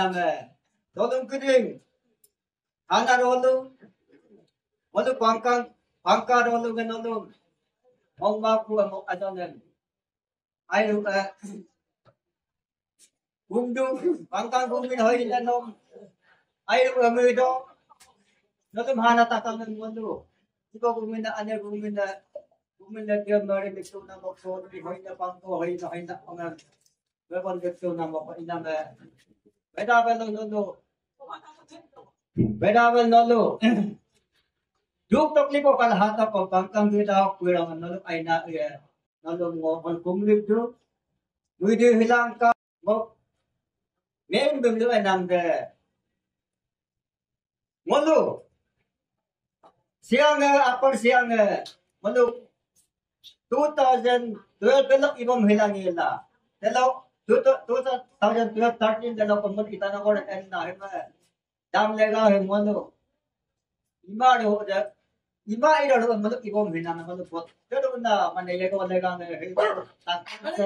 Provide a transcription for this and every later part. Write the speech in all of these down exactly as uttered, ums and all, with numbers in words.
iname tolong kering ana rolu walu pangkang pangka rolu genolu ong maku amo adonen ayo ka gundu pangkang gumin hoy nanom ayo amido natum hana takang walu iko gumin na ane gumin na gumin na dia mari mikso na makso di hoy na pangko hoy na hoy na ang Weapon gekso na mo iname Bedavel nolo Bedavel nolo Duk tokli ko kalahata ko pangkang kita kuirang nolo ay na eh nolo mo kon kumlip do Muidi hilang ka mo Ngayon bimlo ay namde Molo Siyang apar siyang molo two thousand twelve belok ibang hilang ila Hello two thousand twelve thirteen dalaw pamot kita na ko na na hema dam lega he mono ima ro ja ima ira ro mono ibom hina na mono pot pero na mane lega lega ne he ta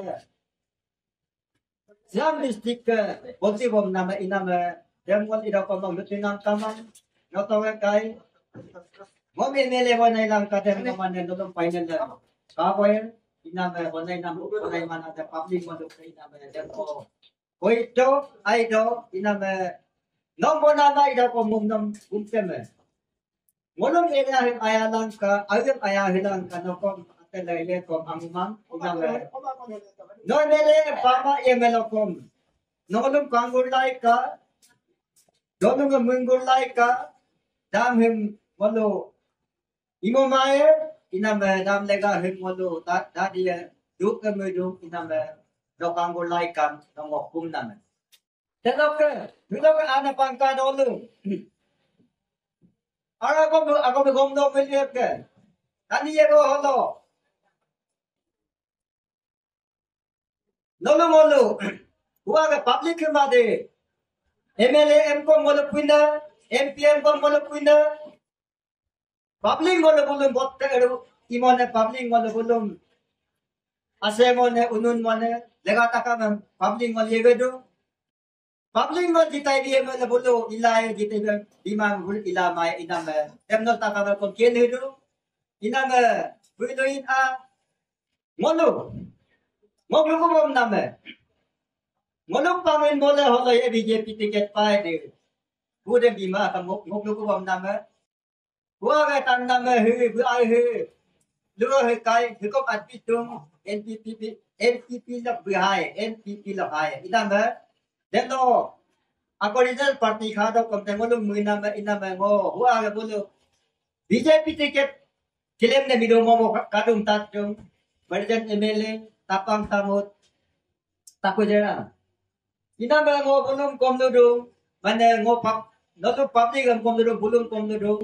jam district boti bom na ma ina ma dem wal ira ko no lutinang kaman no to kai mo me mele bo na ilang ka dem kaman ne no final ka boy ina me bonai nam bonai mana ada public mo dok ina me dem ko koi to ai do ina me nom bona na ida ko mum nom umte me monom ina hin ayalang ka ayam ayahilang ka no ko atelele ko amumang ina me no mele pama ye melokom nolom kangur lai ka dolung mungur lai ka dam him walo imo mae iname dam lega him walo ta ta dia duk ke medu iname dokang golai kam nongok kum name telok ke telok ke ana pangka dolu ara ko ako be gom do melihat ke tani ye go holo nolo molo huwa ke public ke made M L A M ko molo puina M P M ko molo puina Public molo bulum botte ero imone public molo bulum ase mone unun mone lega takam public molo yegedo public molo jitai die molo bulu ilai jitai dimang bul ilamai iname temno takam ko ken hedo iname buidoin a molo molo ko bom name molo pamen mole holo ye B J P ticket pai de bude bima kam molo ko bom name Gua ke tanda me he bu ai he lu he kai he ko at pitung N P P N P P la bu hai N P P la hai ida me deno ako result party kha do kom te ngolu muina me ina me ngo gua ke bolu B J P ticket claim ne mido mo kadung tat jong Berjan M L A tapang tamut tako jera ina me ngo bulum kom lu mane ngo pap no to public kom lu bulum kom lu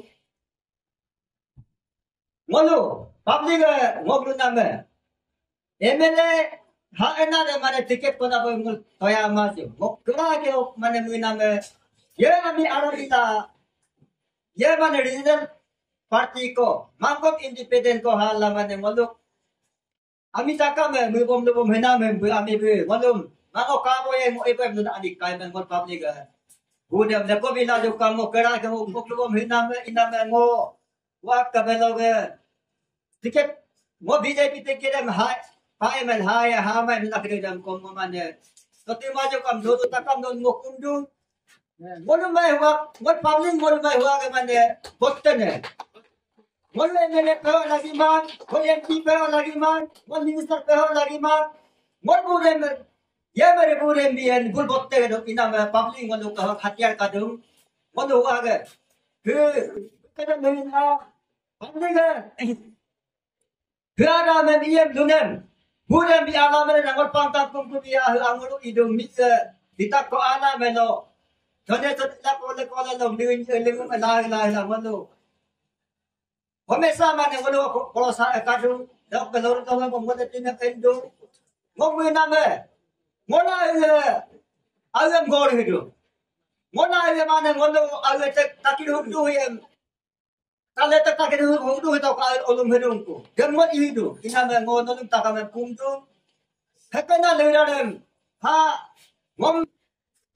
Molo, public ngoblu name. M L A ha ena de mane tiket ko na bo ngul toya masyo. Mo kra ke mane mu name. Ye ami arita. Ye mane regional party ko, mangkok independent ko hala mane molo. Ami taka me mu bom bom hena me bu ami bu molo. Mango ka bo ye mo ibe mu ani kai men ngol public. Budem de ko bila jo ka mo kra ke mo bom hena me ina me ngo. Wak kabeloge tiket mo B J P tiket em hai hai men hai ha men lakre dam kom mane to ti ma jo kam do takam do mo kundu mo no mai wa mo public mo mai wa ke mane botte ne mo le ne pe lagi man mo M P pe lagi man mo minister pe lagi man mo bure me ye mere bure bien bul botte do ina me public mo do ka hatiar ka dum mo do wa ke ke kada ne na Pandega Gerada men iem dunem Budem bi ala men nangol pangtang kum biya angolo idung misa ditak ko ala melo Tone tot la ko le ko la lo lin lin la la la melo Homesa man ngolo ko sa ka ju dok pelor to mo mo tin endo mo mo na me Mona ile ayam gor hidu Mona ile man ngolo ale tak takiru du yem Kale tak tak itu hudu itu kau olum hidung ku. Gemot hidu. Ina mengono nim tak kami kumtu. Hekena leranem. Ha ngom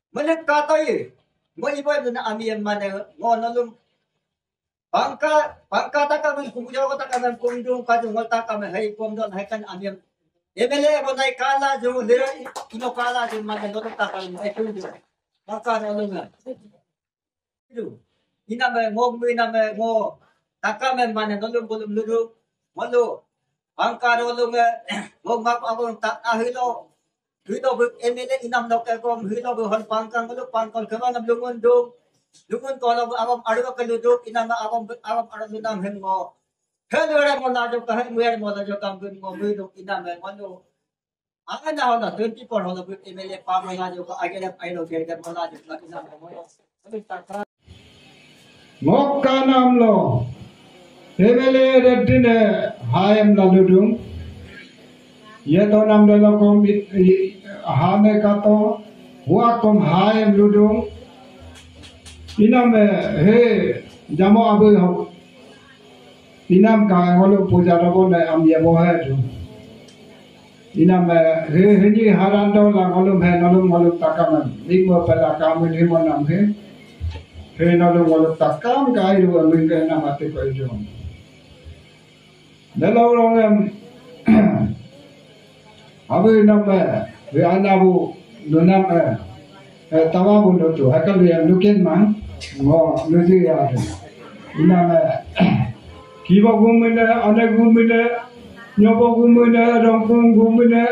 Menek katoi. Ngo iboy na amiem mane ngo nalum bangka bangka takamen kumjo takamen kumdung kaju ngol takamen hai kumdon hai kan amiem. Emele bonai kala jo lera ino kala jo mane nalum takamen hai kumjo. Bangka nalum na. Itu. Ina me ngo ina me ngo takamen mane nalum bolum luru. Malu bangka nalum ngo ngap abon tak ahilo. Hilo bu emele inam nok kom hilo bu hon pangkang lu pangkang kemana lungun dong lungun kalau awam arwa keluduk inama awam awam arwa lunam hen mo helo re mo na jo ka hen mer mo na jo kam gun mo bu dok inam men mo angan na hola twenty-four hola bu emele pa mo na jo ka agere ai no ger ger mo na jo ka inam mo ngok kanam lo emele reddine hayam laludung ye to nam dalo kom hame kato huak kom hayam ludung inam he jamo abu ho inam ka ngolo puja rabo na am ye bo he tu inam he he harando la ngolo he ngolo ngolo takaman lingmo pala kamen he monam he he ngolo ngolo takam kai ru amin ke nam ate ko jom dalo rongam abu nam we anabu nunam tawa bu no tu hakal we luken man ngo luji ya inam kiba gumine ane gumine nyobo gumine rongpung gumine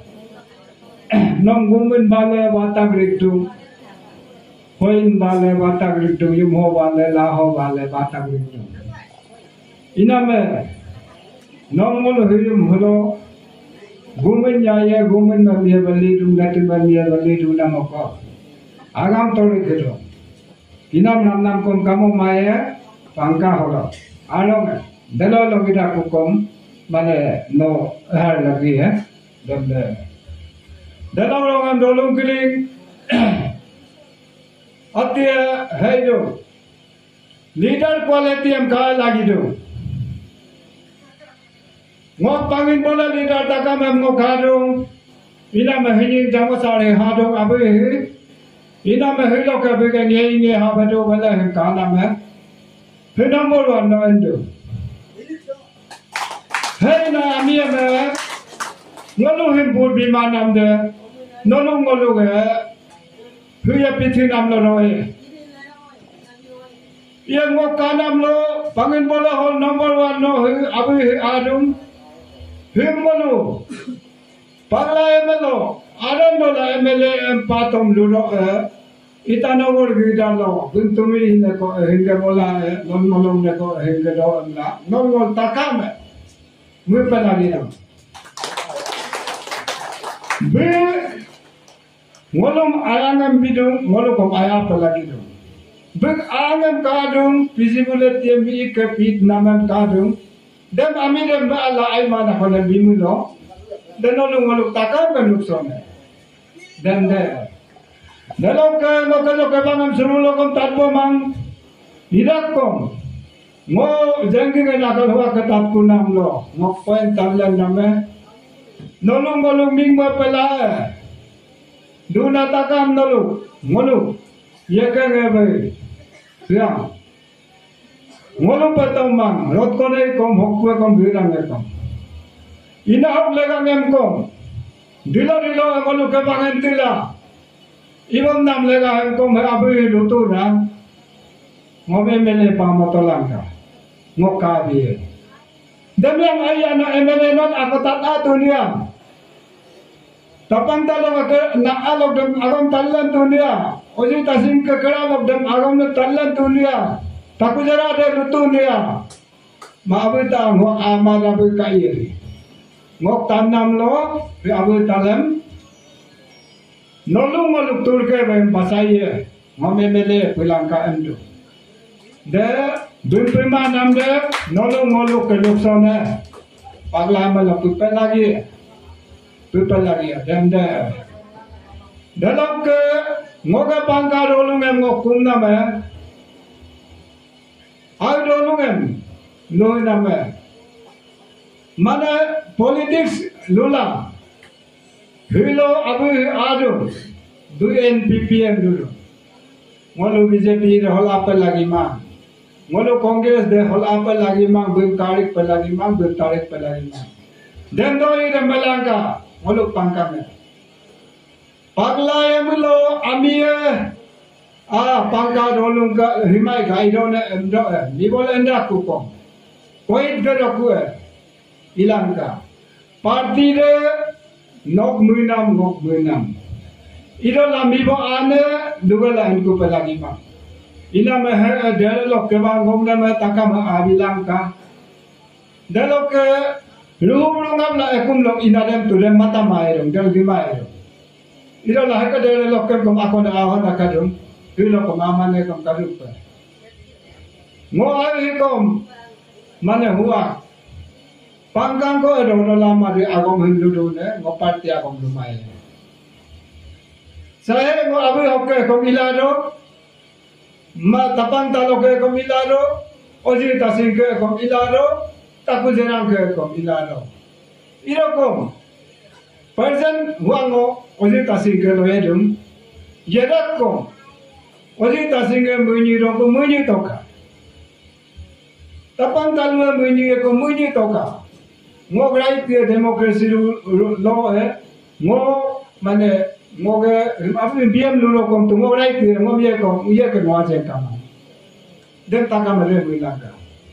nom gumin bale batak riktu hoin bale batak riktu yumho bale laho bale batak riktu inam nom mul huyum hulo gumin jaya gumin mamiya bali dum dati mamiya bali dum namako agam tori kiro inam nam nam kom kamu maya pangka holo along dalo logida kukom mane no har lagi hai dan dalo longan dolung kiling atia hai jo leader quality am ka lagi do ngok pangin bola leader takam am ngok kadung ina mahini jamo sare hadung abe ina mahilo ka be kan ye nge ha bado bala he kana me phina mo lo no endo hey na ami me ngolo him bur bi manam de nolo ngolo ge huya pithi nam lo roe ye ngok kanam lo pangin bola hol number one no abe adum himolo pagla emelo arando la emele empatom lulo itanogor gidalo guntumi ne ko hinge bola non molong ne ko hinge do amla non mol takame mu panalina be ngolom arangam bidung ngolom aya palagi do be arangam kadung visibility mi ke pit naman kadung dem ami dem ba ala ay mana kola bimulo den olu ngoluk takam kan nuksone den de dalok ka lokalo ka bangam surulo kom tatpo mang idak kom ngo jangi ga nakal huwa ka tatpo nam lo ngo point talan name nolong ngoluk ming ma pala duna takam nolu ngolu ye ka ngai siang ngolong patang mang rot kone kom hokwe kom birang kom ina hok lega ngem kom dilo dilo ngolu ke bangen tila ibam nam lega hem kom abu lutu na ngobe mele pa motolang ka ngoka bi demiang ayana emele non akotat atunia tapang talo ke na alok dem agam tallan dunia oji tasing ke kera dem agam tallan dunia Taku jara ada lutu dia, maabu ta ngok amal abu kairi, ngok tanam lo, abu talem, nolong maluk turke bem pasai, ngome mele pulang ka endo. De bimprima nam de nolong maluk ke luksone, pagla maluk pupe lagi, pupe lagi, dem de. Dalam ke ngoga pangkar olung em ngok kumna me. I don't know no nama. Mana politics lula. Hilo abu adu. du N P P M dulu. Ngolu B J P hol apa lagi mang. Ngolu Kongres de hol apa lagi mang, bim tarik pe lagi mang, bim tarik pe lagi mang. Dan doi de Melaka, ngolu pangkame. Pagla yang lo amie ah pangka dolung ka himai gai done endo ni bol enda ku ko. Koi gero ku ilang ka. Parti de nok munam nok munam. Ilo lambi bo ane dua lain ku pe lagi mang. Ina me he de lo ke bang ngom na me takam abilang ka. De lo ke lu ngam la ekum lo ina dem tu dem mata mai rong del di mai rong. Ilo lah ke de lo ke kom akon ahon akadum. Ilo kom amane kom kadum pe. Ngo ai kom mane huwa. Pangkang ko do do lama di agom hindu do ne ngo parti agom lumai. Saya ngo abu hokke kom ilado. Ma tapang talo ke kom ilado. Oji tasing ke kom ilado. Taku jenang ke kom ilado. Ilo kom. Person huango oji tasing ke lo edum. Yedak kom. Oji tasing ke munyi do ko munyi toka. Tapang talo munyi ko munyi toka. Ngo right ke demokrasi lo eh. Ngo mane ngo ke apni biam lo kom tu ngo right ke ngo ye ko ye ke ngo aje kama. Den taka mere milaga.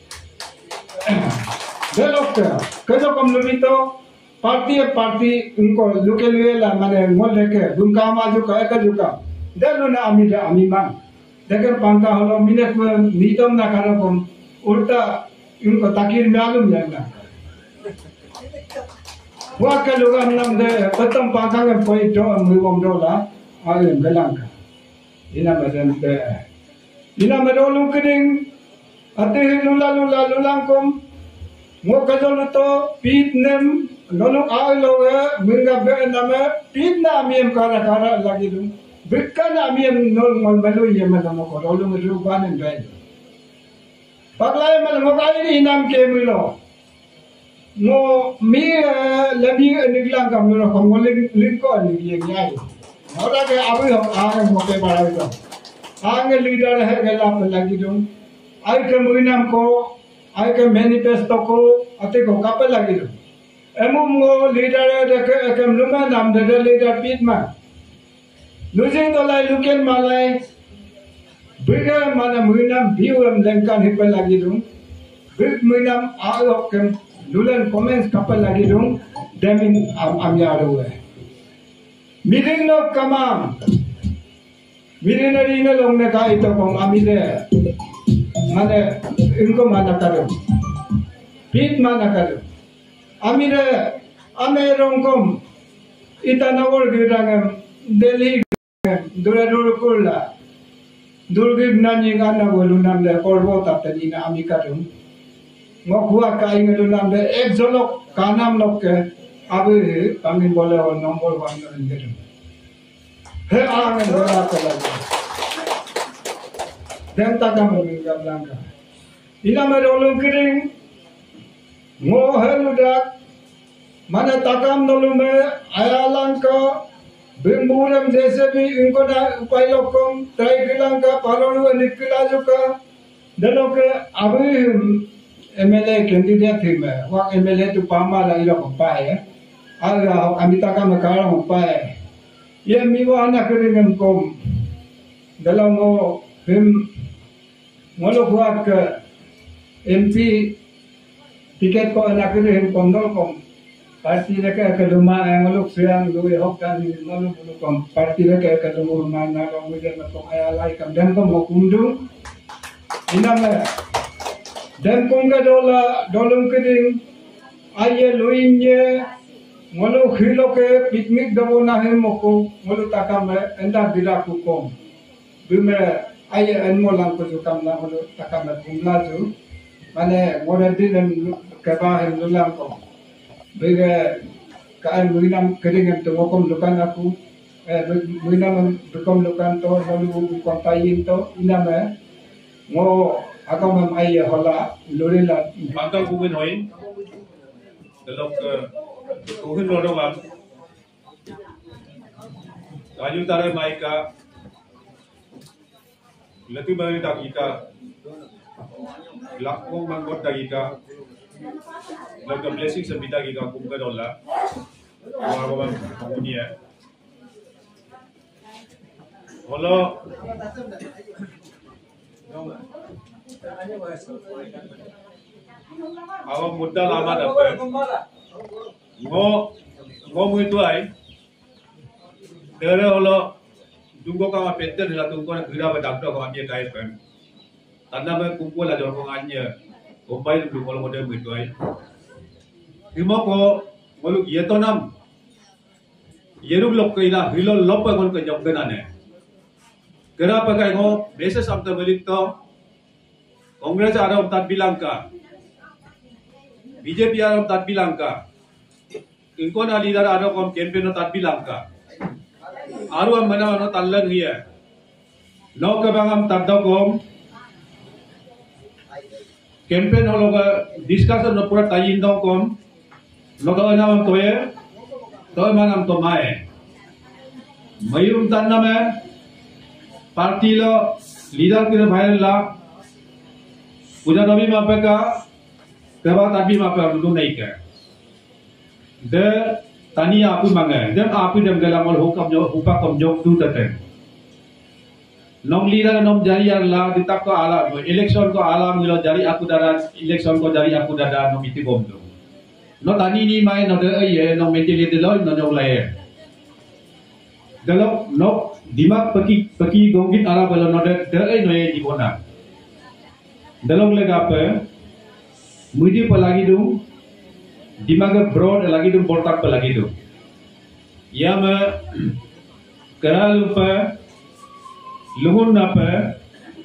Delokta, kajo kom lumito parti parti unko local wela mane ngol leke bunka ma juga eka juga. Delu na ami da ami man. Deker pangka holo minek mitom na karo kom urta unko takir malum yana. Wa ka lugan nam de patam pangka nge poi do mu om dola ayem galangka. Ina madan de. Ina madolung keding ate lula lula lulang kom. Ngo kajol to pit nem lolong ai lo ya minga be nama pit na amiem kara kara lagi dum bikkan amiem nol ngol balu ye mana mo ko lolong ru banen be paglay mal ngo kai ni nam ke milo ngo mi labi niglang kam lo ko ngol ling ko ni ye nyai ora ke abu ho a mo ke bara to ang leader he gela lagi dum ai ke muinam ko ai ke manifesto ko ate ko kapal lagi do emu mo leader de ke ke luma nam de leader pit ma lujing to lai luken malai biga mana muinam bium lengkan hipal lagi do big muinam alo ke lulen comments kapal lagi do demin am am yaro we meeting no kamam meeting na ringa long ne ka ito kong amide mane इनको माना करो पीत माना करो अमीरे अमेरोंगम इतानवर गिरांगम दिल्ली दूर दूर कुला दूरगिर नानी गाना बोलू नाम ले करबो तातनी ना अमी करूं मखुआ काई गेलू नाम ले एक जलोक कानाम लोक के अबे अमी बोले और नंबर वन गेलू हे आंगे दोरा कला देंता का मुंगा ब्लांका ina merolong kering ngohel udak mana takam nolume ayalang ka bimburam jese bhi inko na upay lokom try kilang ka palonu nikila juga daloke abu M L A candidate thi me wa M L A tu pama la ilo pae aga amita ka makara pae ye miwa na kering kom dalamo bim ngolo buat ke M P tiket ko anak itu hem kondol kom parti reka ke rumah yang ngeluk siang dua hok kan ngeluk ngeluk kom parti reka ke rumah mana kom muda kom ayah lai kam dan kom hokundung ina me dan kom ke dola dolung keding ayah luinye ngeluk hilo ke piknik dabo nahem moko ngeluk takam enda bilaku kom bime ayah enmolang ko jukam na ngeluk takam bumla ju mane ngorati dan kebah lulang ko bega kaan muinam kering to ngokom lukan aku eh muinam dukom lukan to lalu kontain to iname ngo agam ai hola lorela Mangkang kuwin hoin dalok kuhin lo do mam Kaju tare maika. Lati bari takika. Lakong manggot takika. Laga blessing sa bita kita kumka dola. Mga babang pengunia. Halo. Awak muda lama dapat. Ngo ngo itu ay. Tere holo. Tunggu kau peter hela tunggu nak kira pada doktor kau ambil kait kan. Tanda me kumpul lah orang anya. Kompai tu kalau model itu ay. Himo ko malu ye to nam. Yeru lok kaila hilo lop pa kon ka jom ganane. Kera pa kay ngo beses amta balik to. Kongres aram tat bilang ka. B J P aram tat bilang ka. Inkon leader aram kom campaign tat bilang ka. Aru am mana mana tallan hiya. No ka bangam tat kom. Campaign holo ka discussion no pura tayin dong kom. Loka nama toye, toye manam to mae. Mayurum tanna me, parti lo leader kira viral la. Puja nabi mape ka, keba tabi mape aru naik ka. De tani apu mange, dem apu dem galamol hukam jo hukam jok tu tete. Nom leader nom jari la ditak ko ala, election ko ala milo jari aku dara, election ko jari aku dara nom iti bom tu. No tani ni main no de ye no mentally de lo no no lae. Dalam no dimak peki peki gongit ara balo no de de no ye dibona. Dalam lega pe mudi pa lagi du dimak broad lagi du portak pa lagi du. Ya me keral pa luhun na pa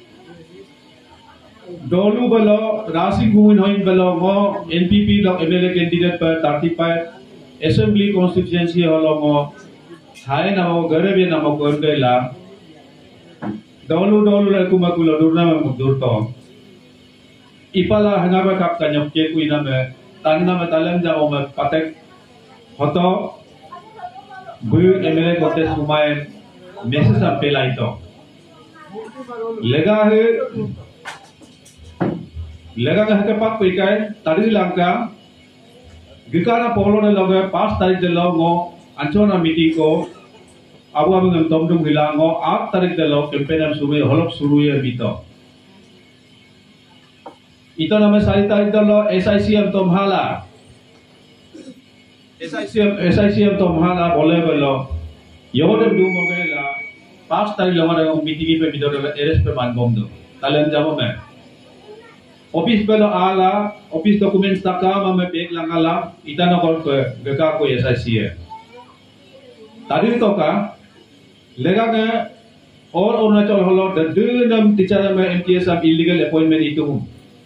Dolu balo rasi guin hoin balo mo N P P lo M L A candidate per thirty-five assembly constituency holo mo hai na mo gare be na mo korbe la dolu dolu la kuma kulo durna mo durto ipala hangaba kap kanyok ke kuina me tanna me talam ja mo me patek hoto bu M L A contest kumain message apelai to lega he Lega ka hake pak pikai tadi langka gikana polo na loge pas tarik de logo anchona miti ko abu abu ngam tomdum hilango aat tarik de lo campaign am sube holop suru ye bito ito nama sari tarik de lo S I C am tomhala S I C M S I C M tomhala bole belo yodem du mogela pas tarik lo ngara miti ki pe bito de eres pe man bom do talen jamo me Office belo ala, office documents taka mame pek langala, itana kol ke geka ko S I C E. Tadi to ka, lega ke all Arunachal holo the dunam teacher me M T S am illegal appointment itu.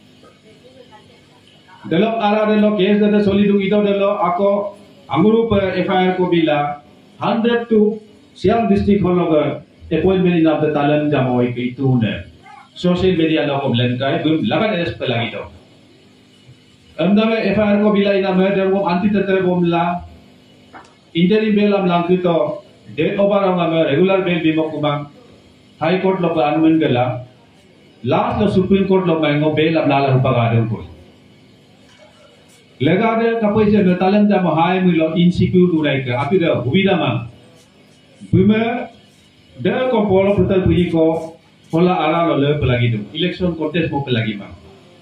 Delok ala delo case delo solidu ito delo ako anguru pe F I R ko bila one hundred to Siang district holo ke appointment in of the talan jamoy ke itu ne. Social media lo ko blankai bum laban es pelagi to amdame F I R ko bilai na murder bom anti tetre bom la interim bail am lang to date over am am regular bail bimo kumang high court lo ka anumen gala last lo supreme court lo mango bail am la upagade ko legade kapai se talam jam high milo insecure urai ka api da hubida ma bume de ko polo putal puji ko Hola ala lo le pelagi tu election contest mo pelagi ma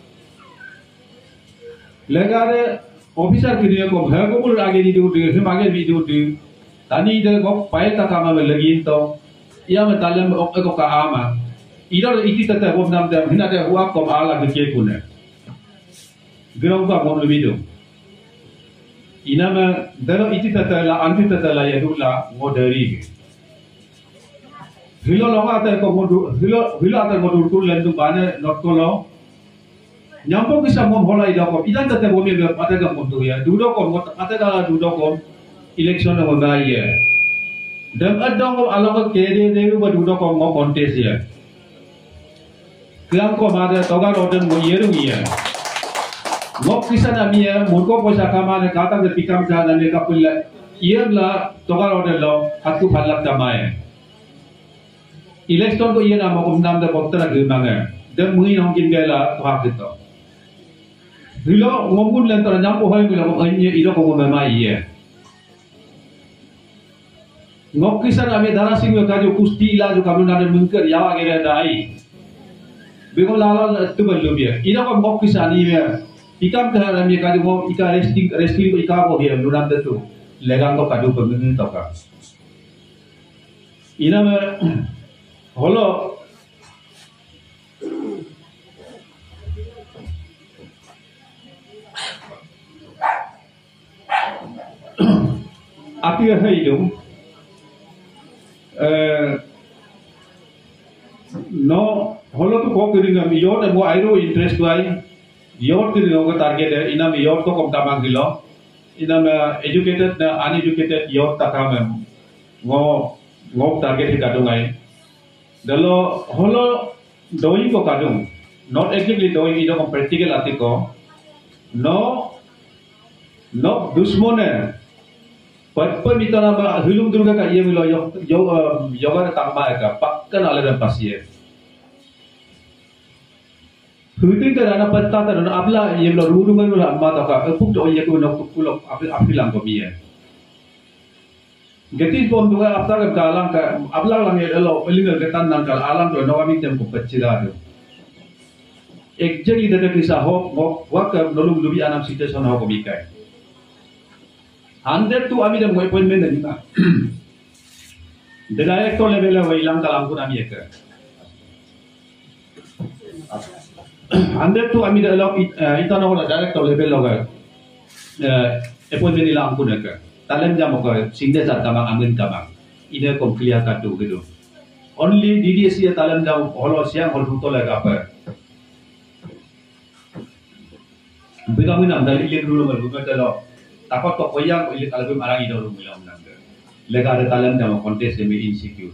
legare officer kini ko bhag ko age di du de him age di du de tani de ko pai ta kama me lagi to ia me talam ok ko ka ama ida iti tata bom nam dam hina de huak ko ala ke ke kune grau ka bom le video ina me dalo iti tata la anti tata la yadula moderi Hilo longa ate ko modu hilo hilo ate modu tu lendu bane not ko lo nyampo kisa mom hola ida ko idan tate bomi be ate ga modu ya dudo ko mot ate ga dudo ko election no ga ye dem adong ko along ko kede de ba dudo ko mo contest ya klang ko ma de toga roden mo yeru ya mo kisa na mi ya mo ko posa kama ne kata de pikam jana ne ka pulla ia lah tokar order lo aku falak tamai election ko ia nama ko nam da bottara gimanga dan mui nongkin gela to hak itu hilo ngomun lentar nyampo hoy milo ko anye ilo ko mama iya ngokisan ame darasing yo kaju kusti ila jo kamu nade mungker yawa gere dai bego lala tu balubia ilo ko ngokisan iya ikam kahar ame kaju mo ika resting resting ika ko dia lunam tu legang ko kaju pemengin toka ina me holo api hai dong no holo tu ko kiringa mi yot mo airo interest wai yot kiringa ko target ina mi yot ko kom tamang gilo ina me educated na uneducated yot takam ngo ngok target kadung ai dalo holo doi ko kadung not exactly doi ino ko practical atiko no no dusmone Papa minta nama hulung durga ka iya milo yo yo yoga tamba ka pakkan ala dan pasie. Hutin ka dana patta ta dana abla iya milo ruru ngal milo amma ta ka puk to iya ko nok kulok api api lang ko biye. Geti bom duga apta ka galang ka abla lang ye elo pelingal ketan nang kal alang to nawami tem ko pachira do. Exactly data kisa ho ho wa ka nolum lubi anam situation ho ko bikai. Hundred tu kami dah buat appointment dah ni mah. The director level lah hilang kalang pun kami ekor. Hundred tu kami dah lock itu nak orang director level lah appointment hilang pun ekor. Talam jam okor sinde sat kamang amin kamang. Ini kom clear kat tu gitu. Only D D S C talam jam holo siang holo tu lega apa. Bila kami nak dari ilik dulu malu kita takut kok koyang ilik kalau marang itu orang bilang nangga. Lega ada talam jam kontes demi insecure.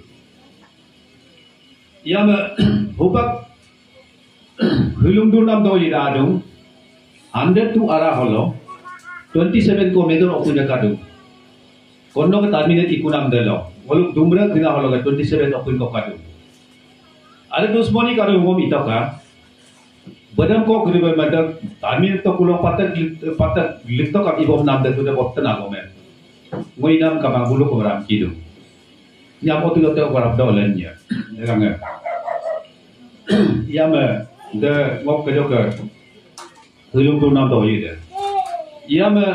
Ia me hubak hulung durnam do ida adung. Hundred tu arah holo. twenty-seven ko medor okun jakadu. Kono ke terminate ikunam delo. Walau dumra kena holo ke twenty-seven okun ko kadu. Ada dusmoni kadu ngom itoka. Badam ko kuri bai madak terminate to kulo patak patak likto ka ibom nam de tude botten agome. Ngoi nam ka bangulu ko ram kidu. Nya mo tulo te ko rab dolen nya. Dengar. Ia me de ngok ke joka. Hulung durnam do ide. Ia me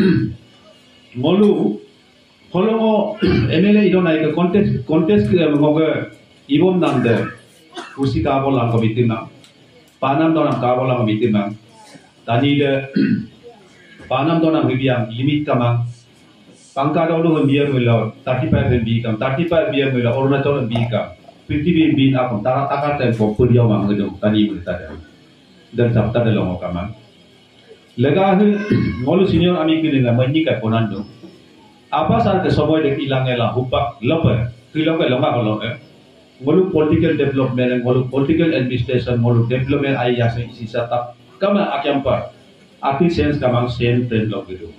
ngolu holongo M L A idon ai ke contest contest ke ngoge ibom nam de kursi ka bolang ko bitima panam donam ka bolang bitima tani de panam donam biang limit kama pangka dolu biar melo thirty-five M B kam thirty-five biar melo Arunachal M B kam fifty M B akam tara takar tempo puriau mang gedong tani mulita dan sabta de longo kama lega ngolu senior ami kini na manyi ka ponando apa sar ke soboy de ilang ela hupak lope kilo ke longa holo eh ngolu political development ngolu political administration ngolu development ai ya se sisa tap kama akyampa ati sense kamang sen trend log gitu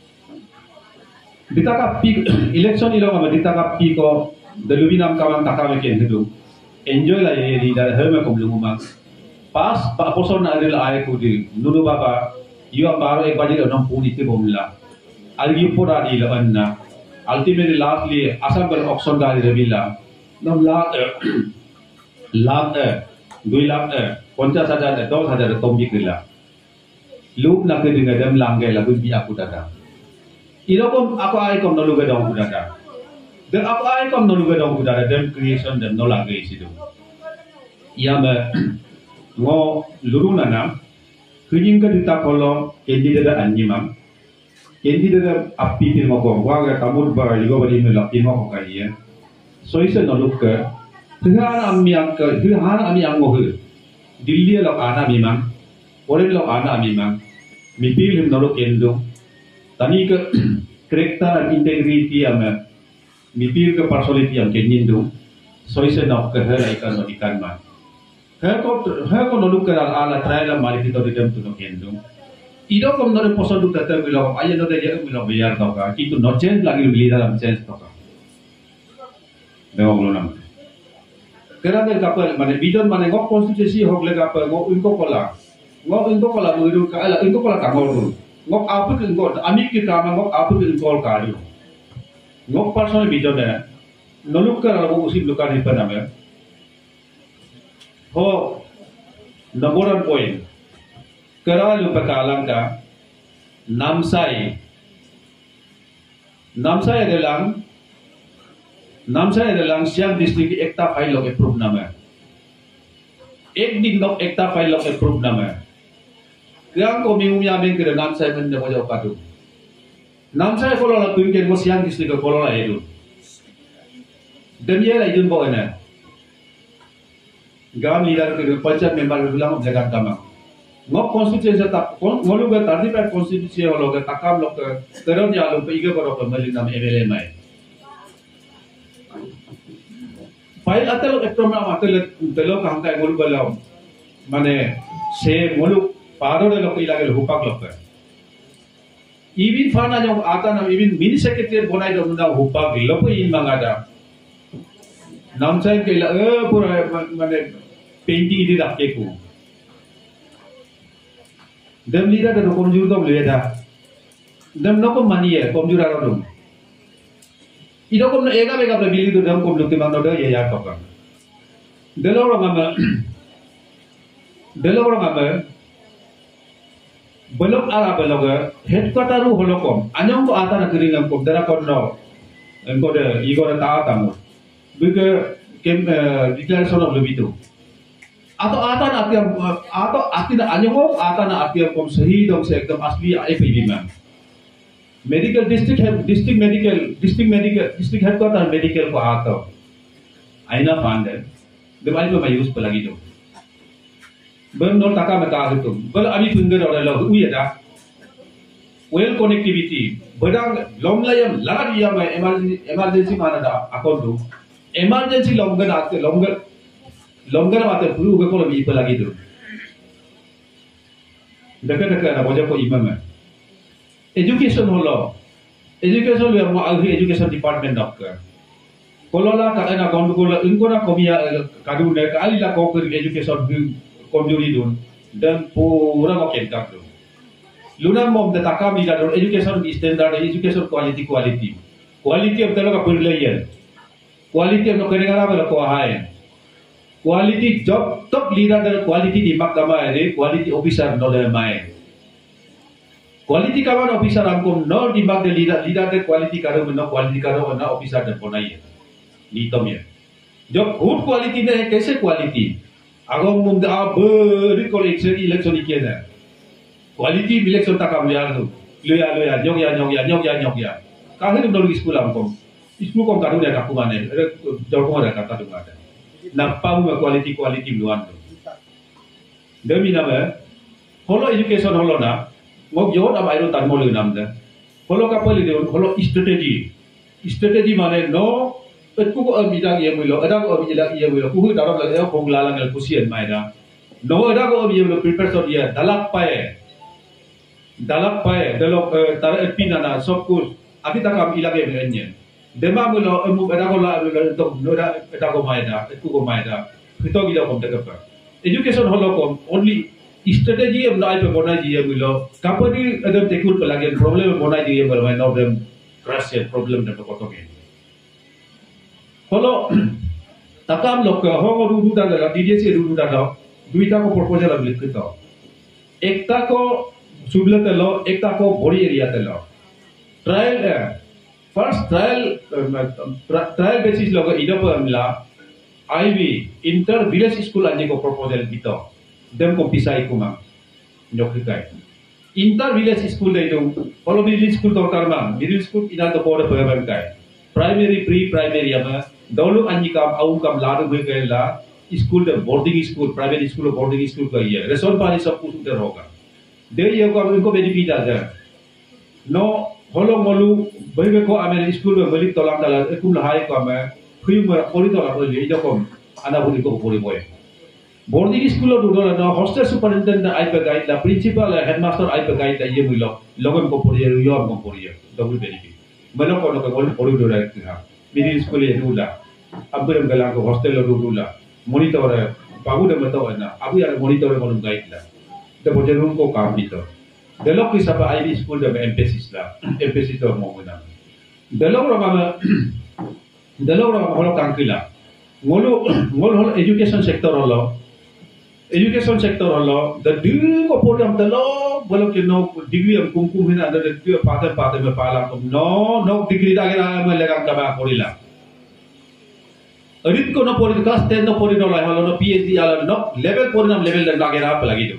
ditaka pi election ilo ngama ditaka pi ko delubi nam kamang takawe ken gitu enjoy la ye di dar heme ko blumuma pas pa poson na adil ay ko di nunu baba iyo baro ek baje onam puni te bomla algi pora di la anna ultimately lastly assemble auction dari rebila nam la la dua lakh fifty thousand dua thousand tombi kila loop na ke dinga dem langge la bi aku dada irokom aku ai kom nolu ga dong dada dan aku ai kom nolu ga dong dada dem creation dem no langge isidu ia me ngo luruna na kujing ka dita kolo kendi dada anjimam kendi dada api pin mo ko wa ga tamur ba ligo bari me lapin mo ko kaiya so isa no look ka thana ami ang ka thana ami ang mo hu dilli lo ana mi mang ore lo ana mi mang mi pil him no lo kendo tani ka character and integrity am mi pil ka personality am kenindu so isa no ka ha ikan no ikan ma ha ko ha ko no look ka ala trial mari kita di dem tu no kendo Ido kom nore poso du tata bilang aja nore dia bilang biar tau ka itu no change lagi beli dalam change tau ka. Dewa belum nama. Kerana kapal mana bidon mana ngok konstitusi hok le kapal ngok ingko kola ngok ingko kola begitu ka ala ingko kola kangol tu ngok apa ke ngok amik kita mana ngok apa ke ingko kali ngok personal bidon ya noluk ka lagu usi luka di panama ho naboran point kerana lupa kalang ka namsai namsai adalah नाम से रंग SIAM district की एकता फाइल लोग अप्रूव नाम है एक दिन लोग एकता फाइल लोग अप्रूव नाम है क्या को मिउ मिया में के नाम से मन ने बजाओ काटू नाम से फॉलो ला तुम के वो सियाम डिस्ट्रिक्ट को फॉलो ला ये दो दनिया ला इजुन बो है गाम लीडर के पंचायत मेंबर के बिलाम जगत दामा ngok konstitusi tak ngolu ke tadi per konstitusi lo ke takam lo ke terus ya lo pe ige ko ko mali nam M L A mai file आते लोग एक्टोम में आते लोग तेलो कहाँ का गोल बलाओ माने से मोलू पारो ले लोग इलाके लोग हुपाक लोग कर इविन फाना जो आता ना इविन मिनी सेक्रेटरी बनाई जो ना हुपाक लोग को इन मंगादा नाम से के इलाके पूरा माने पेंटिंग इधर रखे को दम लीडर तो कमजोर तो ले था दम नो को मनी है कमजोर आ रहा Ito kom na ega bega bili do dam kom lu timang do ya ya toka. Delo ro ngama. Delo ro ngama. Belok ara beloga headquarter ru holokom. Anyong ko ata na kiringam kom dara kon no. Engko de igo na ta tamu. Bige kem declaration of lebito. Atau ata na atiam atau atina anyong ata na atiam kom sahi dong se ekdam asli F I B man. Medical district district medical district medical district headquarter medical को आता आईना फांड है दिवाली में मैं यूज पर लगी तो बल नोट ताका में ताकि तुम बल अभी फिंगर और लोग उये दा वेल कनेक्टिविटी बदांग लॉन्गलायम लगा दिया मैं इमरजेंसी इमरजेंसी माना दा अकाउंट दो इमरजेंसी लॉन्गर आते लॉन्गर लॉन्गर आते पूरी उगे को लगी पर लगी तो देखे देखे ना वजह को इमम है Education holo, education yang mau agri education department dokter. Kalau lah tak ada kawan kalau ingko nak komia kadu nak ali lah kau kerja education komjuri dun dan pura mau kentak dun. Luna mau mentakam ila dun education standard education quality quality quality of teloka penilaian quality of negara bela kuahain quality job top leader dan quality di mahkamah ini quality officer nolai main. Quality kawan officer angkum no di bag de leader leader de quality karo no quality karo na officer de bonai ni tom ye जब good quality में है कैसे quality अगर मुंडा आप बड़ी collection election किए ना quality election तक हम यार तो लोया लोया न्योक या न्योक या न्योक या न्योक या कहाँ तुम लोग स्कूल हमको स्कूल को काटू ने काटू माने जब को रखा काटू माने नप्पा में quality quality luan demi nama holo education holo na ngok jod am airo tan molu nam da holo kapali de holo strategy strategy mane no etku ko amida ye mulo ada ko amida ye mulo ku darab la ko ngala ngal kusian maida no ada ko ye mulo prepare so dia dalak pae dalak pae dalok tar pinana sob ku ati takam ilage benye dema mulo emu ada ko la to no da ada ko maida etku ko maida fito gila ko de ka education holo ko only strategy of life bonai dia mulo company adam tekul pelagian problem bonai dia bermain no them crash problem dan ko to ke holo takam lok ho ho du da la D D C du da la duita ko proposal ab likh to ekta ko sublat lo ekta ko bori area te lo trial first trial trial basis lo ida pa amla I V inter village school anje ko proposal dito dem ko pisai kuma nyokri kai inter village school dai dong kalau middle school to karma middle school ina to board program kai primary pre primary ama dolu anji kam au kam ladu hui kai la school de boarding school private school boarding school ka ye resort pani sab kuch uter hoga de ye ko इनको benefit आ जाए no holo molu bhai ko amer school में balik tolam dala ekul hai ko ama phui ma pori tola ko le ido ko ana buli ko pori boy boarding school dulu na hostel superintendent ai pegai la principal headmaster ai pegai ta ye mulo logon ko pori yo ko pori double benefit malo ko no ko pori do ra ha middle school ye dula abram gala ko hostel lo dula monitor pagu de mato na abu ya monitor ko guide la de boje room ko kam dito de lo ki sapa I B school de emphasis la emphasis to mo na de lo ro ma de lo ro ko kankila ngolo ngolo education sector lo education sector holo the degree ko program talo bolo ke no degree am kum kum hina the degree paathe paathe me pala ko no no degree da gena me lega kama korila arit ko no pori class ten no pori no la holo no PhD ala no level pori nam level da gena pa lagi do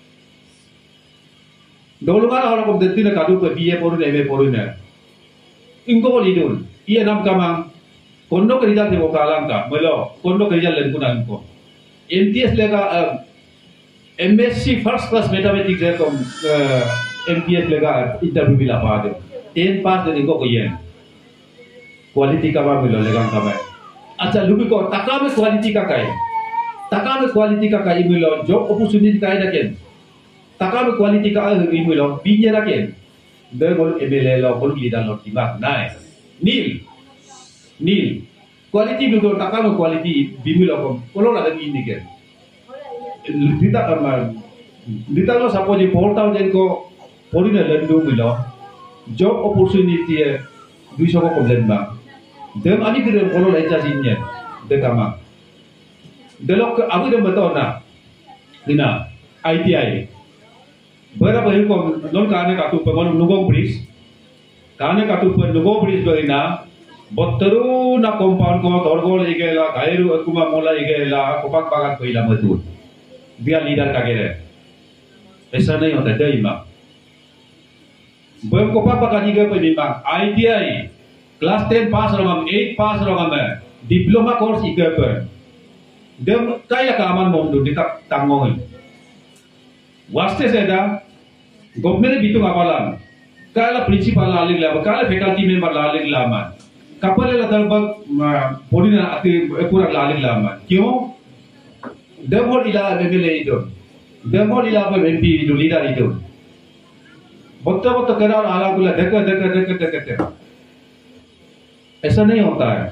dolu mala holo ko detti na kadu ko B A pori ne M A pori ne ingo boli dul iya nam kama kondo kerja di bokalang ka melo kondo kerja len kunan ko M T S lega M S C first class mathematics है तो M T S lega interview भी लगा दे ten pass देने को कोई है quality का बात मिलो लेगा कब है अच्छा लुबी को तका में quality का काय तका में quality का काय मिलो job opportunity काय ना केन तका में quality का ay मिलो बिन्या ना केन दे बोल M L A लो बोल लीडर लो timak नाय nil nil quality dulu taka no quality bimilo kom kalau ada ini kan dita amar dita lo sapo je portal jen ko porina lendu milo job opportunity e duiso ko komplain ba dem ani dire kalau lai cha sinnya de kama de lok abu de matona dina I T I bara bayu ko non kane ka tu pengon nugong bridge kane ka tu pen nugong bridge berina Boteru na compound ko torgol igela gairu akuma mola igela kopak bagan ko ila matu dia leader kagere ऐसा नहीं होता है इमा बम कोpak bagan iga pe imam I T I class ten pass rogam eight pass rogam diploma course iga pe dem kaya ka aman mom do dikak tangong waste seda government bitung apalan kala principal lalig la kala faculty member lalig laman kapal la talbag podina ati kurang lalig laman क्यों demol ila M L A itu demol ila M P itu leader itu botta botta करा आला गुला धक्का धक्का धक्का धक्का धक्का ऐसा नहीं होता है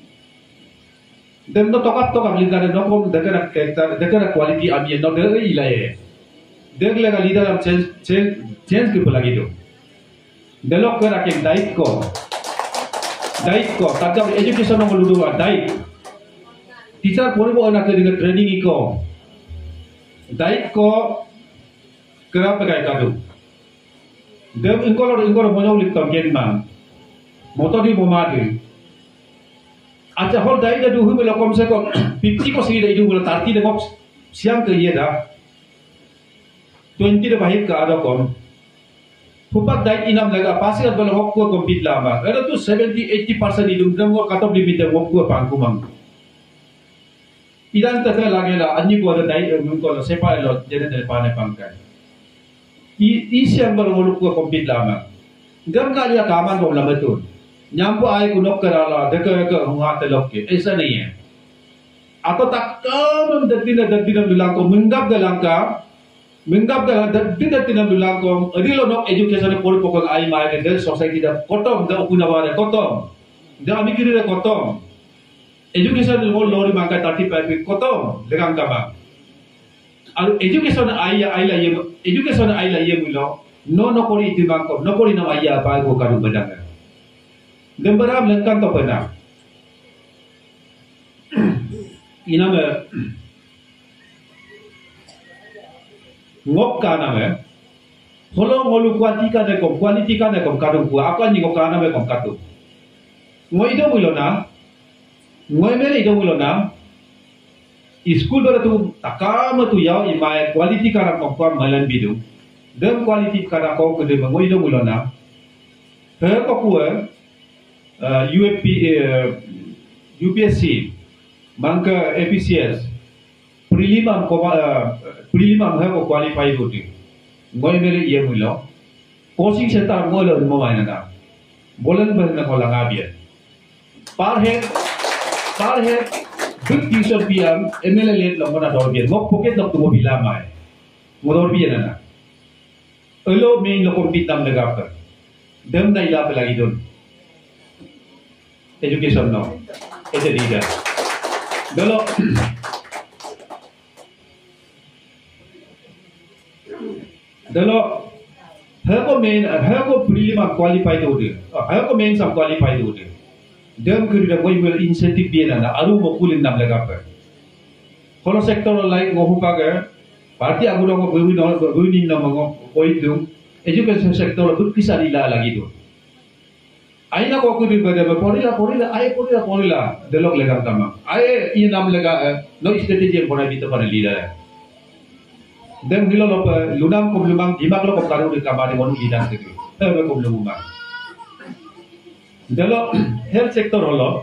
dem no tokat tokak leader no kom धक्का धक्का धक्का quality abi no de ila ye देख लेगा leader अब change change change के लगी तो delok करा के दायित्व को daik ko takam education ng luluwa daik teacher pori mo na kaya training iko daik ko kaya pa kaya kado dem ingkolor ingkolor mo ulit kam genman moto di mo mati acha hol daik da duhu melo kom se ko fifty ko sila idu melo thirty de box siang ke ye da twenty de bahik ka ada kom Pupak daik inam lega pasti at bala hok ko compete lama. Ada tu seventy eighty percent idum dam ko cut off limit de hok ko pang kumang. Idan ta lage la anyi ko ada daik mun ko sepa lo jene de pane pang kai. I i siang bala hok ko compete lama. Gam ka liya kaman ko lama tu. Nyampo ai ko nok karala deka deka hunga te lok ke. ऐसा नहीं है. Atau tak kam datina datina bilang ko menggap dalam ka Menggap dalam dati dati na bilang ko adilo no education pori pokok ai mai ke society da kotom da upuna bare kotom da ami kiri da kotom education mo lori mangka thirty-five kotom legang kaba alu education ai ai la ye education ai la ye milo no no kori ti bang ko no kori na ai ya pa ko kadu badang gembaram lengkan to pena ina me ngop kana me holo ngolu quality ka ne kom quality ka ne kom kadung ku apa ni ngop kana me kom kadu ngoi do bulo na ngoi me do bulo na school ber tu takam tu yau imai quality ka kom kom malan bidu dem quality ka ko ko de ngoi do bulo na he ko ku U P U P S C mangka A P C S prelimam ko prelimam hai ko qualify hote ngoi mere ye mulo coaching center ngoi lo mo mai na bolen ber na ko langa bia par head par head buk tiuson piam M L A let lo mana dor bian ngok poket lo tu mobil lamai modor bian ana elo main lo kompit nam lega per dem na ila lagi don education no as a leader dolo dolo Hako main, hako prelim qualified order. Hako main some qualified order. Dem kerja koi will incentive dia nana. Aru mo kulin nam lega per. Kalau sektor lain ngohu pagar, parti aku dah ngohu bui nol bui ni nam ngohu koi tu. Education sektor lebih kisah lila lagi tu. Aina kau kerja ber porila porila, ay porila porila. Delok lega tamam. Ay ini nam lega no strategi yang pernah kita pernah leader. Dem hilo lo lunam ko lumang dimak lo ko karu di kamari monu lidang gitu. Eh ko lumang. Dalo health sector holo.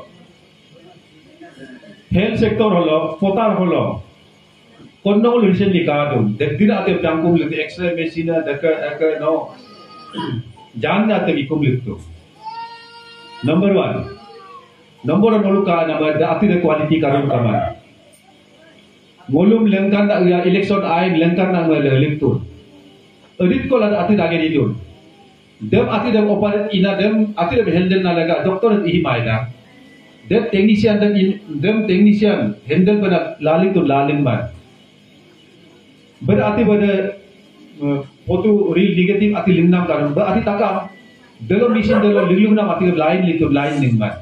Health sector holo, potar holo. Konno lo recently kadum. Dek dira ate tangkum le X-ray machine deka eka no. Jan ate ikum likto. Number one. Number one lo ka nama da ate quality karu kamar. Molum lengkan tak ya election ain lengkan nak mele lektur. Edit ko la ati dage di dun. Dem ati dem operate ina dem ati dem handle na laga doktor ihi maida. Dem technician dem dem technician handle pada laling tu laling ban. Ber ati pada foto real negative ati lingnam karam ber ati takam. Dalam mission dalam lilung nam ati line litu line ning ban.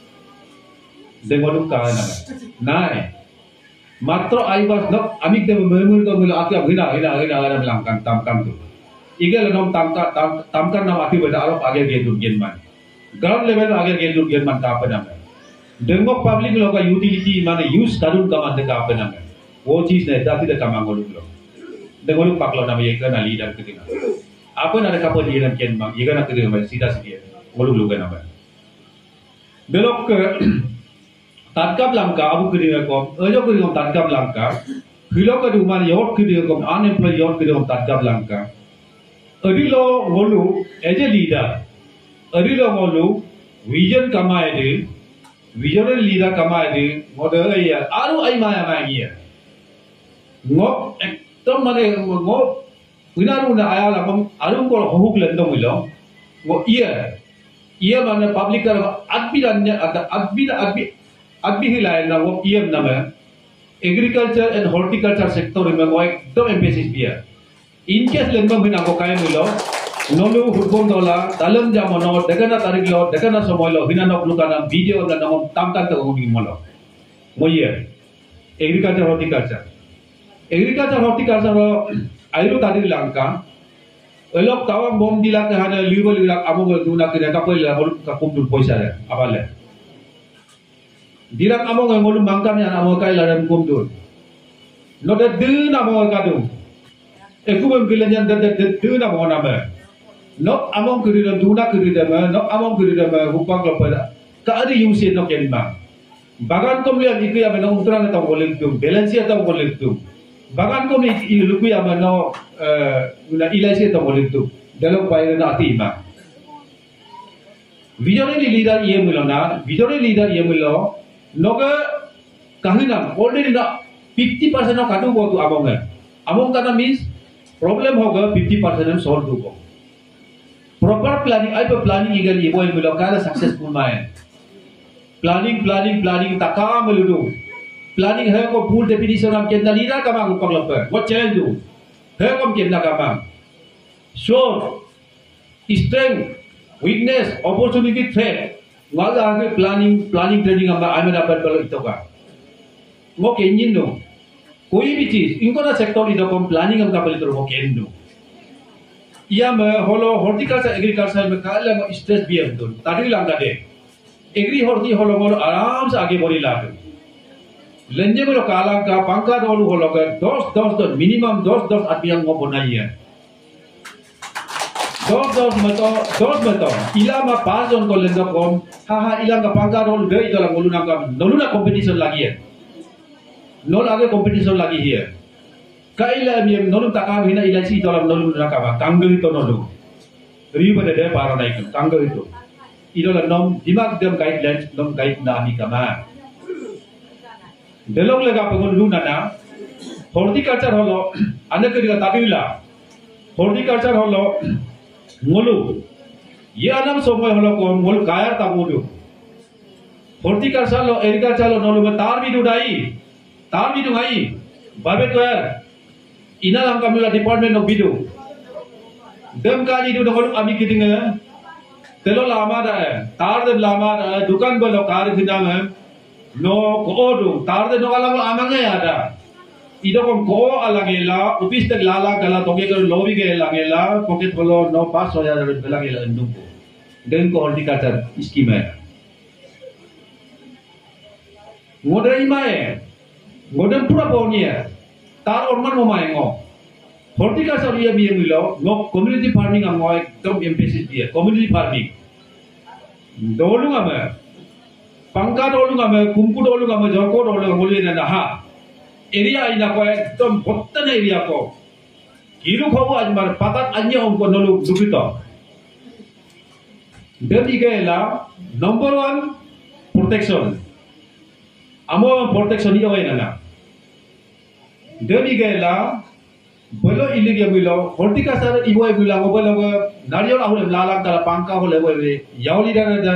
Dem molum ka na. Nai. Matro I was not amik dem memul to mula ati hina hina hina hina melangkan tamkan tu. Igal nom tamka tam tamkan nam ati beda arop age gedun genman. Ground level age gedun genman ka apa nama. Dengok public lo ka utility mana use karun ka man ka apa nama. Wo cheez ne dati da kamang goluk lo. Dengoluk paklo nama ye kana leader ketina. Apa na ka pa diyan genman ye kana ketina sida sidia. Goluk lo kana nama. Belok ke Tatkab langka abu kiri kom, ajo kiri kom tatkab langka, hilo ke rumah yot kiri kom unemployed yot kiri kom tatkab langka. Adi lo ngolu, as a leader, adi lo ngolu, vision kama ade, visionary leader kama ade, modal ya, aru ay maya maya niya. Ngop, ektom mane ngop, winaru na ayala kom, aru ko hukuk lendong ilo, ngop iya, iya mana public kar adbi danya ada adbi adbi Adbi hilai na wo I M nama agriculture and horticulture sector में वो एकदम emphasis दिया. In case लंबा बिना को काय मिलो, नोलु हुकुम दोला, दालम जामनो, dekana tarik lo, dekana समय lo, बिना नोक लुकाना video ना नमो tam tam तक होगी मलो. वो ये agriculture horticulture. Agriculture horticulture रो आयु तारी Lanka. Elok tawang bom dilak ke hana liu liu lak amu gol tuna kira kapoi la hol kapum dul poisa le abale. Dirang among ang ngulung bangkam yan among kay laran kumdul. No da dun among kadung. Eku bang bilan yan da da dun among nama. No among kiri dan duna kiri dama. No among kiri dama hupang lopada. Ka ada yusin no kelma. Bagan kom lian iku ya menong utrang atau golek tu. Balance atau golek tu. Bagan kom iku ya menong una ilasi atau golek tu. Dalam payah na ati ima. Visionary leader iye milo na. Visionary leader iye milo. Noga kahinam already na fifty percent of kadu go to among hai. Among kana means problem hoga fifty percent solve do go. Proper planning, I per planning igal ye boy milo kala successful mai. Planning, planning, planning taka meludu. Planning hai ko full definition am kenda lida kama ko paglap. What challenge do? Hai ko kenda kama. So strength, weakness, opportunity, threat. Walau aku planning planning training apa, I dapat kalau itu kan. Mau kenyin dong. Koi भी चीज इनको ना सेक्टर इधर कम प्लानिंग हम कापल इधर वो केंद्र या मैं होलो हॉर्टिकल्चर एग्रीकल्चर में काले में स्ट्रेस भी है तो ताकि लंका दे एग्री हॉर्टी होलो होलो आराम से आगे बढ़ी लाते लंजे में लो काला का पंखा डोलू होलो कर दस दस दस मिनिमम दस दस आदमी हम को बनाई है दस दस में तो दस में तो इला में पांच जन को लेंगे कम हाँ हाँ इला का पंखा डोलू दे इधर बोलू ना कम नलू ना कंपटीशन लगी है नॉल आगे कंपटीशन लगी है कई लाभ ये नॉल तकाम हिना इलाची इधर नॉल ना कमा कांगली तो नॉल रियू बने दे पारा नहीं कर कांगली तो इधर नॉम दिमाग दम गाइडलाइंस नॉम गाइड ना ही कमा Delok lega pengon lu nana horticulture holo anak kerja tabila horticulture holo ngolu ye anam somoy holo ko ngol kayar tabudu horticulture lo agriculture lo nolu tar bidu dai tar bidu ngai barbe toyar ina lam kamila department of bidu dem kali du ngol ami kidinga telo lama da tar de lama da dukan bolo kar khidang no ko odu tar de no alang amang ya ada ido kom ko alangela upis tak lala kala toge ko lobi ge langela pocket bolo no pass ho ya langela ndu den ko horticulture scheme hai modern mai modern pura bonia tar orman mo mai ngo horticulture ye bi milo no community farming amoy tom emphasis dia community farming dolu ngame pangka dolu ngame kumpu dolu ngame joko dolu ngoli na ha area ina ko ekdom bottan area ko kiru khabu ajmar patat anya om ko nolu dukito demi gela number one protection amo protection ni awai nana demi gela bolo ilige bilo horticulture ibo bilo ngo bolo nariol ahule lalak dala pangka hole bo yauli dana da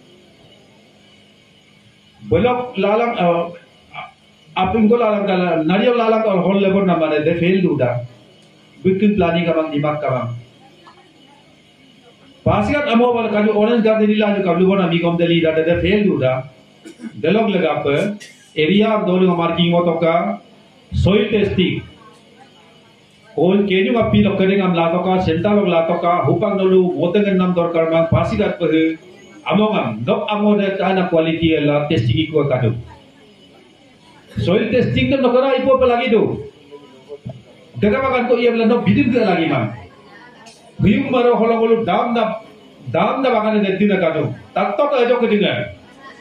bolo lalang apin ko lalang dala nariol lalang or hol lebor na mane de fail duda bikin planning kamang dimak kamang pasiat amo bal kaju orange garden ila ju kablu bona mi kom deli da de fail duda delok lega pe area dolu marking mo toka soil testing on kenyu api lo kering am lato ka senta lo lato ka hupang nolu wotengan nam dorkar mang pasigat pe amongam dok amode kana quality la testing ko kadu soil testing to nokara ipo pe lagi do daga makan ko iya no bidin ke lagi mang huyung maro holo holo dam da dam da bakan de dina kadu tatto ka jo kedinga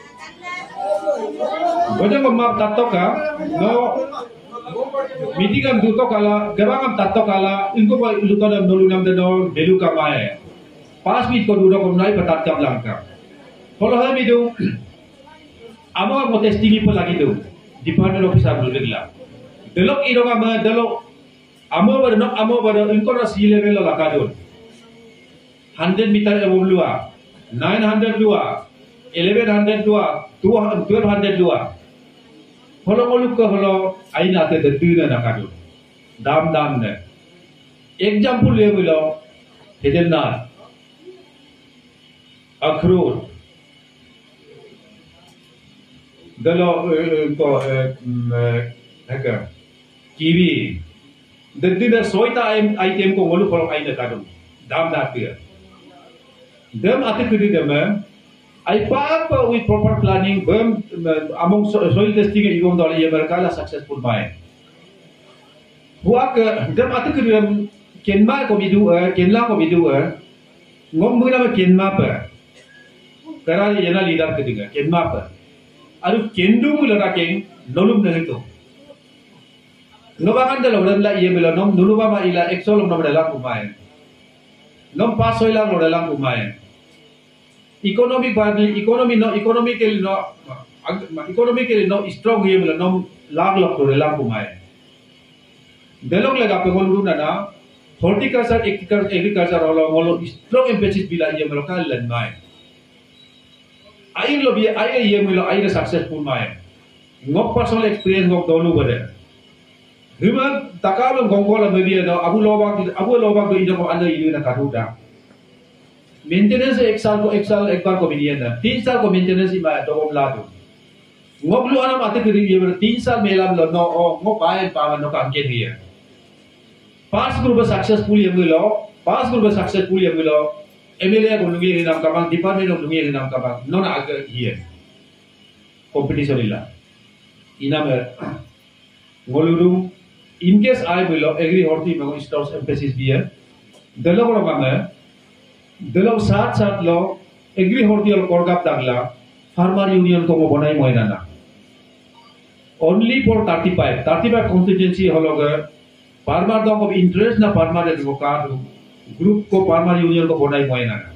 bojong map tatto ka no meeting am duto kala gabang am tatto kala inko ba luka dam dolu nam de no belu kamae pas mit ko dudo ko nai patat kam langka holo ha mi do amo mo testing ipo lagi do department officer dulu regla delok iro ka ma delok amo ba no amo ba inko ra sea level la ka do one hundred meter above lua nine hundred lua eleven hundred lua twelve hundred lua holo moluk ko holo aina te de tuna na kadu dam dam ne example le bilo hedenna akhroot dalo ko haka kiwi de de soita item ko moluk holo aina kadu dam da pia dem ate kudi dem I pack with proper planning, bem among soil testing e igom dole ye berkala successful by. Buak dem atu kedem kenma ko bidu er kenla ko bidu er ngom mula kenma pa. Kara yena leader kedinga kenma pa. Aru kendu mula raking nolum na itu. Nobakan dalo la ye mula nom nuluba ma ila exol nom dala kumai. Nom pas soila no dala kumai. Economic badly, economy no, economically no, economically no strong here mula no lag log to relang kumai. Delok lega pengon lu nana, horticulture, agriculture all all strong emphasis bila ye mula kal lan mai. Air lo bi air ye mula air successful mai. Ngok personal experience ngok dolu bade. Hima takalong gongkola media no abu lobak abu lobak do ijo ko anda ilu na kaduda. Maintenance एक साल को एक साल एक बार को मिलिए ना तीन साल को maintenance ही मैं दो मिला दूँ ngok lu anak mati kiri ye तीन साल मेला लो no oh ngok bayan paman no kan kiri ye pas group successful ye milo pas group successful ye milo M L A ko lungi ni nam kabang department ko lungi ni nam kabang non aga here competition illa ina mer ngoluru in case I milo agree horti me stores emphasis biya dalo ko kama dalo साथ साथ लो एग्री होती है कोर्गाप दागला farmer union को वो बनाई मोइना ना only for thirty-five thirty-five constituency होलोगे फार्मर दो को इंटरेस्ट ना फार्मर एडवोकेट ग्रुप को फार्मर यूनियन को बनाई मोइना ना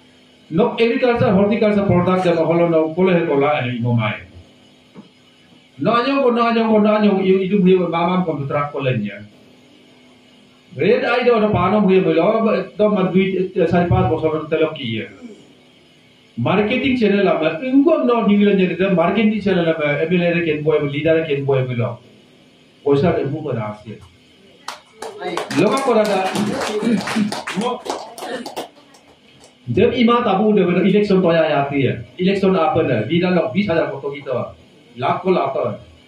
नो एग्रीकल्चर हॉर्टिकल्चर प्रोडक्ट जब होलो नो कोले है कोला है इमोमाय Nanyong ko nanyong ko nanyong itu buya mamam kontrak ko lenya. Red ay do na paano buya mo do madui sari pas bosor telok kiye. Marketing channel ama ingom no ningla nyede marketing channel ama emile ken boy leader ken boy bilo. Poisa de bu bana asia. Loka ko ada जब इमा ताबू दे इलेक्शन तो आया आती है इलेक्शन आपन है लीडर लोग बीस हजार फोटो की तो लाख को लाख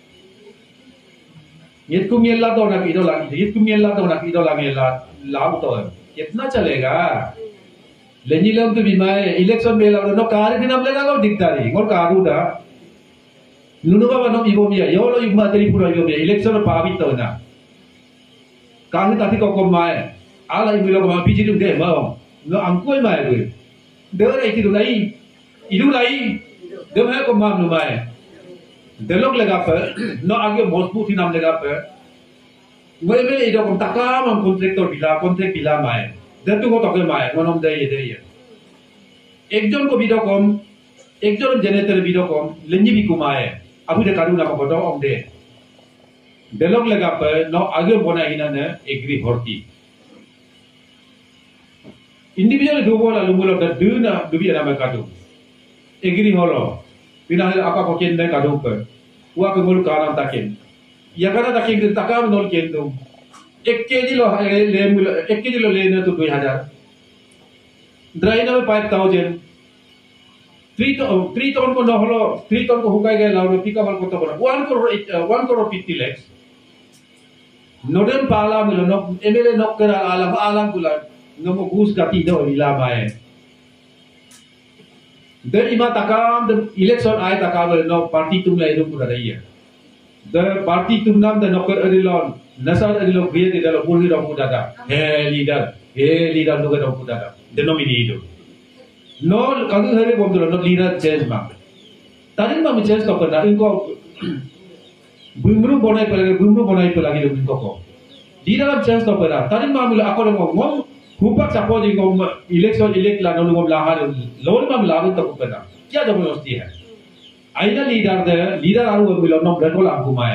ये तुम ये ला तो ना की तो लगी ये तुम ये ला तो ना की तो लगे ला लाभ तो कितना चलेगा लेनी लोग तो बीमा है इलेक्शन में ला नो कार दिन हम लेगा को दिखता रही और कारू दा नुनु बाबा नो इबो मिया यो लो इमा तेरी पूरा इबो मिया इलेक्शन पावी तो ना काहे ताती को को माए आला इबो लोग मा पीछे दे माओ no angkoi mai gue deu ai ti dai idu lai deu hai ko mam nu mai delok lega pe no age mosbu thi nam lega pe moi me ido kom takam am kontraktor bila kontrak bila mai detu ko toke mai monom dai dai ekjon ko bido kom ekjon generator bido kom lenji bi kumai abu de karu na ko do om de delok lega pe no age bona ina ne agree horti individual dua bola lumula dan duna dubi nama kadu. Egri holo. Pina apa ko ken dai kadu pe. Wa ko mul karam takin. Ya kana takin din takam nol ken dum. एक KG लो ले मुल एक KG लो लेने तो दो हजार. Dry na five thousand. Three to three ton ko no holo three ton ko hukai gaya lauro pika mal ko to bora. One crore one crore fifty lakhs. Nodem pala milo no M L A nok kera alam alam kulan. Nomo gus gati do ila mae de ima takam de election ay takam no party tum lai dum pura dai de party tum nam de nokar adilon nasar adilon biye de dalo puri ro puda da he leader he leader no ga ro puda da de nominee do no kadu hare bom do no leader change ma tarin ma change to kana inko bumru bonai pelagi bumru bonai pelagi do inko ko leader change to kana tarin ma mula akor ngom Hupak siapa di kom election elect lah nolu kom lahar lawan mam lawan tak kupena. क्या जबरदस्ती है? आइना leader दे leader आरु बिलो नम रटोल आंकु माए.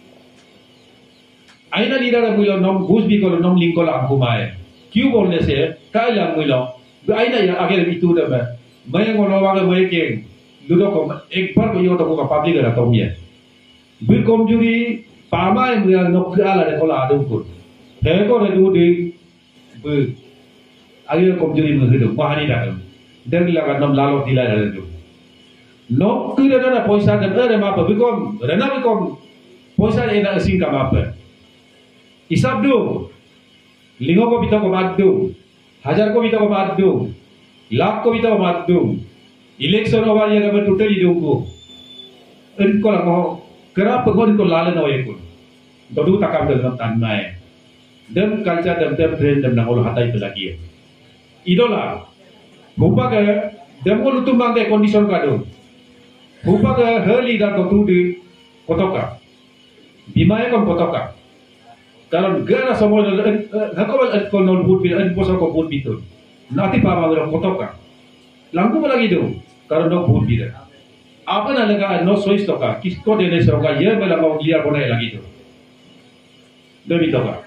आइना लीडर बिलो नम घुस भी करो नम लिंक करो आंकु माए. क्यों बोलने से काय लांग बिलो? आइना या आगे itu dah मैं. मैं ngono वाले मैं के लुडो को एक बार को यो तो को पब्लिक रहा तो मिया. Bir komjuri pama yang dia nok ala de kola adum kur. He ko re du di bir Ayo komjuri menghidup, mahani dah. Dan laga nom lalu dilai dah tu. Nom kira dah poisa dan ada apa? Bikom, rena bikom poisa ena asing kam apa? Isab do, lingo ko bita ko mat do, hajar ko bita ko mat do, lakh ko bita ko mat do. Election awal yang apa totally do ko. Enko lah ko, kerap pegor ko lalu nawa ekor. Dodu takam dalam tanmai. Dem culture dem dem trend dem nangol hatai itu lagi. Idola, bupa ke demo lutum bang de condition kado. Bupa ke heli dah tu di kotoka. Bimaya kon kotoka. Kalau gara semua hakobal at kon non put bil at posal ko put bitul. Nanti pa ma kotoka. Langku lagi do. Kalau no put bil. Apa na lega no sois toka. Kisko de ne soka ye bela mau liar bonai lagi do. Demi toka.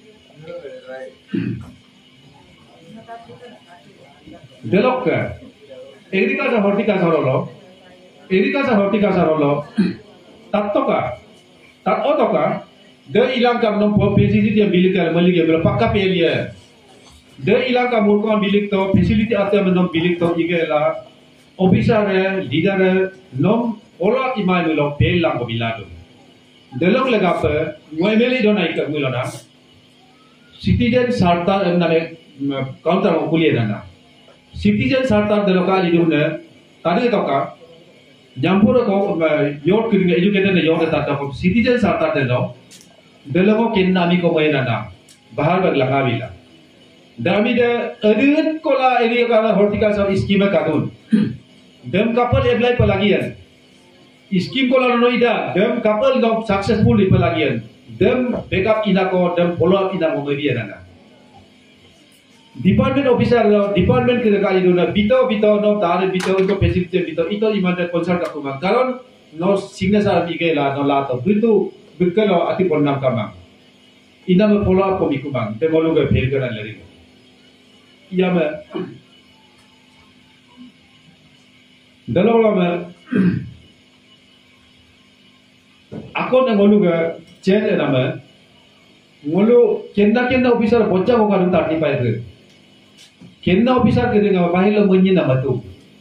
Delok ke, agriculture horticulture rolo, agriculture horticulture rolo, tat toka, tat otoka, de ilang kam nom facility yang bilik kan malik yang belum pakka pelia, de ilang kam murko bilik to facility atau nom bilik to igela, officer leader nom olah imai belum pel lang ko bilado, delok lega pe, ngoemeli dona ikat mulana, citizen sarta name counter kuliah nana. Citizen sartar de lokal itu ne, tadi itu kan, jampur ko yot kiri educated ne yot tata ko citizen sartar de lo, de lo ko kenna mi ko main nana, bahar bag langa bila. Dami de adun kola area ka horticulture scheme kadun, dem couple apply pelagian, scheme kola no ida, dem couple no successful pelagian, dem backup ina ko dem follow up ina mo media nana. Department officer, department kita kali itu na bito bito no tarik bito untuk facility bito itu iman dan konser kakuman. Karon no signature bigay la no lato bitu bikalo ati ponnam kamang ina me follow up ko mikumang te molu ga fail kana lari iya me dalawa me ako na ngolu ga chen na me ngolu kenda kenda officer bocca ko kan ta ni pai ke kenda officer ke nga bahila munyi na matu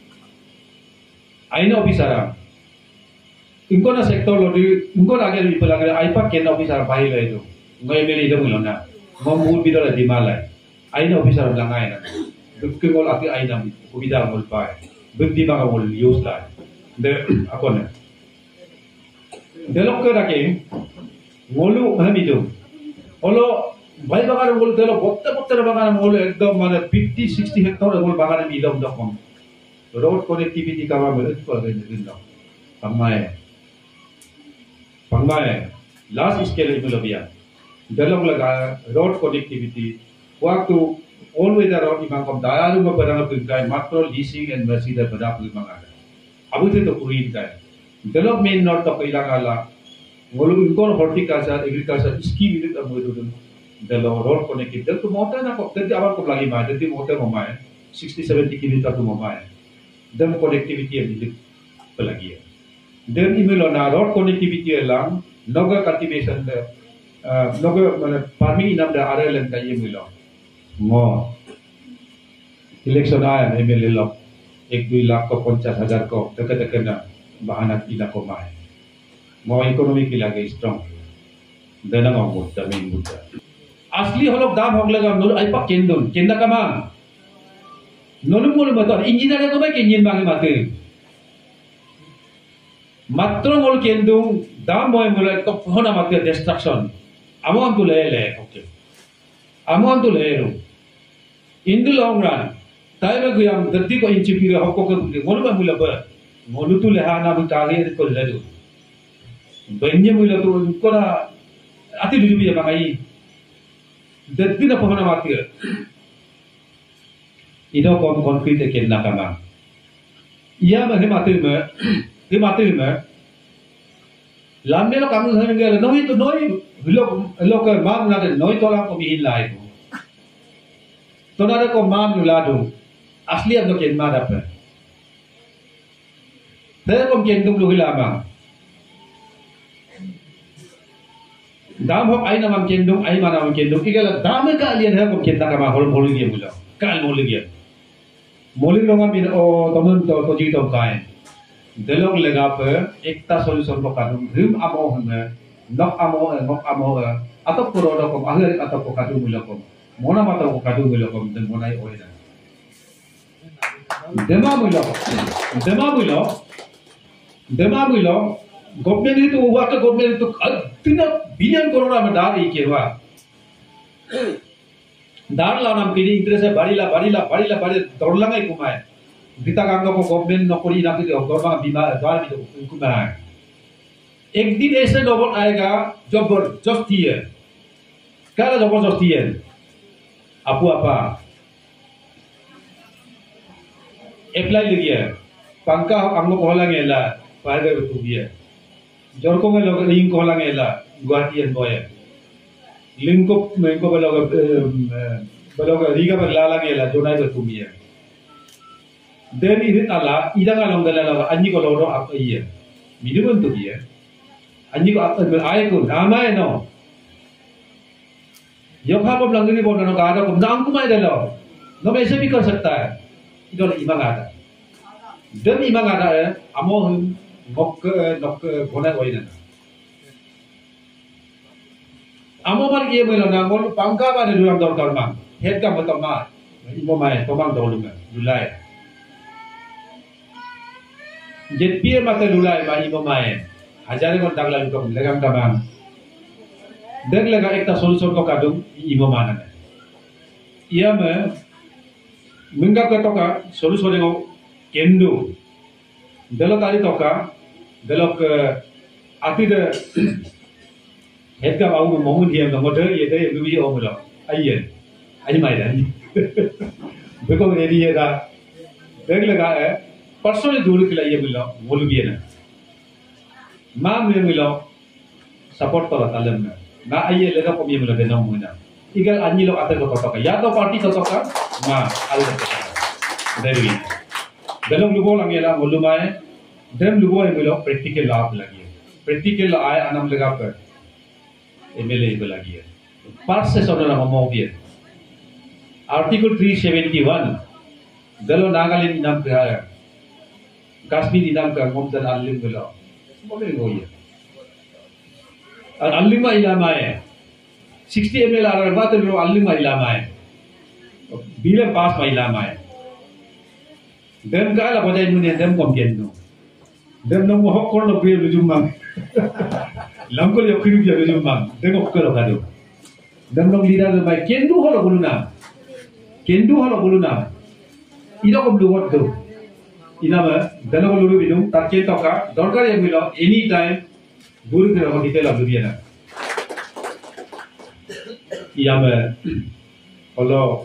aina officer ingko na sektor lo di ingko na agak lebih pelanggan aipa kena officer bahila itu ngai meli itu mulona ngomul bidol di malai aina officer langai na dukke ngol ati aina kubida ngol pai bukti banga ngol use la de ako na delok ke dake ngolu hamidu olo bai bagar ngol delo botte botte bagar ngol ekdom mane fifty sixty hectare ngol bagar mi dom dokom road connectivity kama mele ko ga din do pangmai pangmai last scale itu lebih dalam laga road connectivity waktu all weather road imang kom dayalu ko barang pagkai matro leasing and mercy da pada imang ada abu itu kurin kai dalam main north to ilang ala ngolu ingkon horticulture agriculture scheme itu abu itu dalam road connectivity dal to motor na ko dadi awan ko lagi mai dadi motor mo mai sixty seventy kilometer to mo mai dan connectivity yang itu pelagi dan email na road connectivity lang noga cultivation da noga mana farming inam da R L N ka email ngo election aya email lo एक दुई लाख को पचास हजार को तक तक ना bahana ila ko mai mo economy ki lage strong dana mo mutta min mutta asli holok dam hok laga nur ai pak kendon kenda kamang nolum mol matar engineer ko ba kenyin bangi mate matro mol kendung dam moy mol to hona mate destruction amo am to le le okay amo am to le ro in the long run tayo ko yam datti ko inchi pira hokko ko mol ba mula ba molu tu lehana bu tali ko le do benye mula to ko na ati du bi ba ngai datti na hona mate ino kon concrete ke na kama iya ma hemate me hemate me lamme lo kamu sange noi to noi lo lo ka mam na noi to la ko bi lai ko to na ko mam la do asli ab lo ken ma da pe te ko ken dum lo hilama dam hok ai na mam ken dum ai ma na mam ken dum igala dam ka alien ha ko ken ta kama hol hol ge bulo kal mol ge मोलिक लोग हम ओ तमन तो तो जी तो काय देलोग लगा पे एकता सॉल्यूशन को कादुम हिम आमो हने नक आमो नक आमो अतक पुरो दो को आगे अतक को कादु मिलो को मोना माता को कादु मिलो को दन मोनाई ओइना देमा मिलो देमा मिलो देमा मिलो गवर्नमेंट तो हुआ तो गवर्नमेंट तो अतिना बिलियन करोड़ में डाल ही केवा दार ला नाम किनी इंटरेस्ट है बारीला बारीला बारीला बारी दौड़ला में कुमाय गीता कांगो को गवर्नमेंट नौकरी ना कि गवर्नमेंट बीमार द्वार भी तो कुमाय एक दिन ऐसे नौबत आएगा जबरदस्ती है क्या जबरदस्ती है आपू आपा अप्लाई लगी है पंखा हम लोग कहला गेला पार गए तो भी है जोर को में लोग लिंक कहला गेला गुवाहाटी है बोए लिंको मेंको बलोग बलोग रिगा पर लाला गेला जोनाई तो तुम ये देन इधर ताला इधर का लोग गला लगा अन्य को लोगों आप ये मिडुबन तो ये अन्य को आप आए को नाम है नो यो खा को लंगनी बोल रहा कहा को नाम को मैं दलो नो ऐसे भी कर सकता है इधर इमांग आता देन इमांग आता है अमो नोक नोक बोना कोई ना amo mar ye melo na ngol pangka ba de duram dor kar ma het ka matam ma imo mai to mang dor lu lulai jet pie ma te lulai ma imo mai hajare kon dagla lu ko legam ka bang deg lega ekta solution ko kadum imo mana ia me mingga ka to ka solution ngo kendo delo kali to ka delo ke ati de head का बाबू मोहम्मद ये नंबर दे ये दे लुबी ओ मुलो आइए आई माय दैन बेको रेडी है दा देख लगा है परसों ने दूर खिला ये मुलो वो लुबी है ना ma mu milo support to la talem na na aye le ko mi milo de no mu na igal anyi lo ate ko to ka ya to party to to ka ma al de dewi dalong lubo lang yela molumae dem lubo e milo practical laab lagi practical ay anam laga per mla ko lagi part se sona na mo bien article three seventy-one dalo nagalin inam ka Kashmir inam ka ngom dan alim milo mo me ngoye alima ilamae sixty ml arar ba to alima ilamae bila pass ma ilamae dem kala bodai mun dem kom genno dem no mo hokkor no be lujum mang langkol yo kiru ya lujum mang dem hokkor kado dem no leader ba kendu holo buluna kendu holo buluna ida ko blugot do ina ba dalo lulu bidum takke toka dorkar ya milo any time guru de ro detail abu biana iya ba holo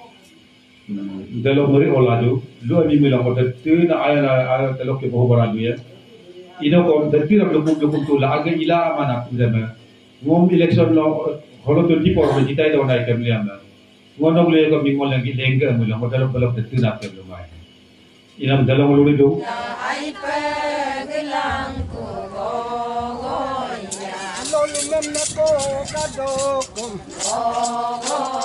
dalo muri oladu lu ami mila ko tu na aya aya dalo ke boh bara duya ino ko dati ra lubu lubu tu la aga ila amana ku dama ngom election lo holo twenty-four me jitai do na ke mila ma ngono le ko mi ngol ngi lenga mila ko dalo dalo tu na ke lu mai ina dalo lu do ai pe gelang ko go go ya lo lu mem na ko ka do ko go go